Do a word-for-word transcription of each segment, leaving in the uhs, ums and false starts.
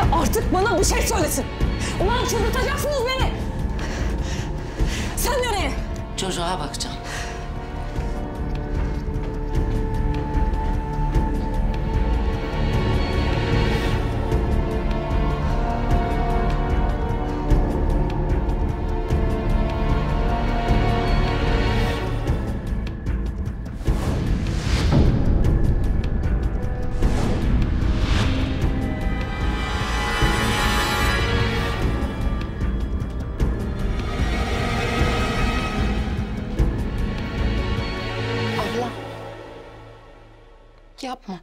artık bana bir şey söylesin. Ulan çıldırtacaksınız beni. Sen nereye? Çocuğa bakacağım. Yapma.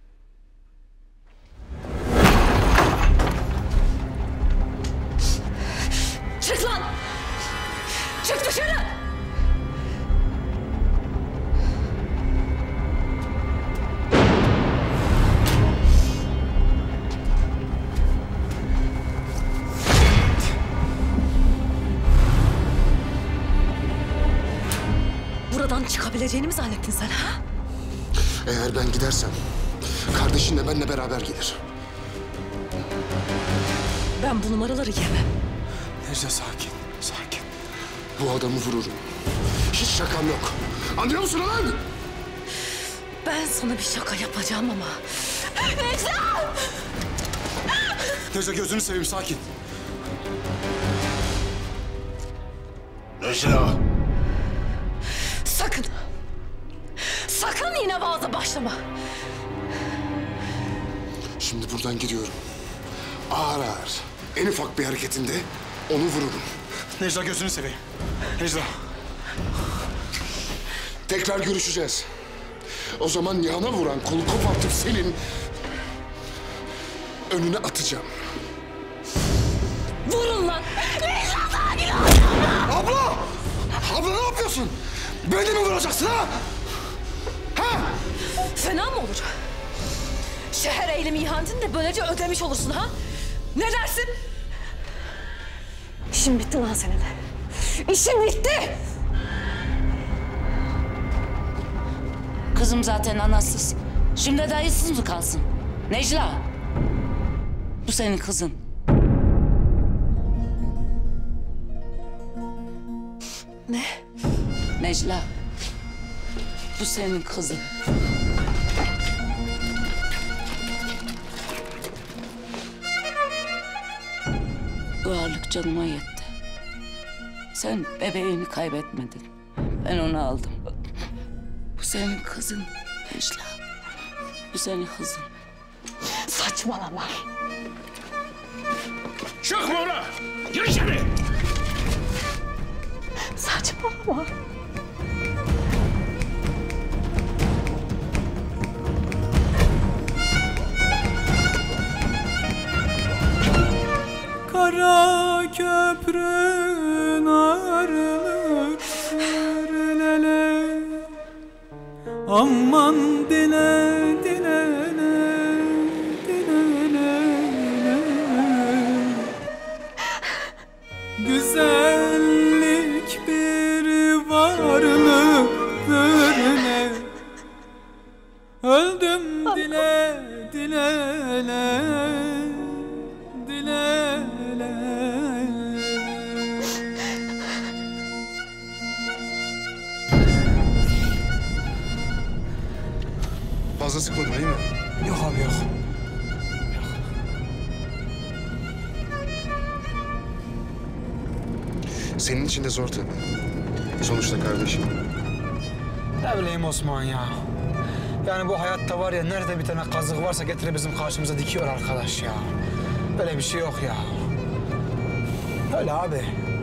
Çık lan! Çık dışarı! Buradan çıkabileceğini mi zannettin sen ha? Eğer ben gidersem kardeşin de benimle beraber gelir. Ben bu numaraları yemem. Necla sakin, sakin. Bu adamı vururum. Hiç şakam yok. Anlıyor musun lan? Ben sana bir şaka yapacağım ama. Necla! Necla gözünü seveyim, sakin. Necla! Sakın! Sakın yine vaazı başlama. Şimdi buradan gidiyorum. Ağır ağır, en ufak bir hareketinde onu vururum. Necla gözünü seveyim. Necla. Tekrar görüşeceğiz. O zaman Nihan'a vuran kolu kopartıp senin önüne atacağım. Vurun lan! Necla sakin ol! Abla! Abla ne yapıyorsun? Beni mi vuracaksın ha? Ha? Fena mı olur? Şehir eylemi ihanetini de böylece ödemiş olursun ha? Ne dersin? İşin bitti lan senin. İşin bitti! Kızım zaten anasız. Şimdi dayısız mı kalsın? Necla. Bu senin kızın. Ne? Necla. Bu senin kızın. Bu ağırlık canıma yetti. Sen bebeğini kaybetmedin. Ben onu aldım. Bu senin kızın Necla. Bu senin kızın. Saçmalama. Çıkma oraya! Gir içeri! Saçmalama. Kara köprün ağırlık sürlele, aman dile dilele, dilele. Güzellik bir varlıktır ne, öldüm dile dilele, dilele. Fazla sıkmadın değil mi? Yok abi yok. Senin için de zor tabii. Sonuçta kardeşim. Ne bileyim Osman ya. Yani bu hayatta var ya, nerede bir tane kazık varsa getirip bizim karşımıza dikiyor arkadaş ya. Böyle bir şey yok ya. Öyle abi.